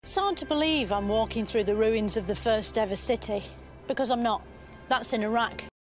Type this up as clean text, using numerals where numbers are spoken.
It's hard to believe I'm walking through the ruins of the first ever city, because I'm not. That's in Iraq.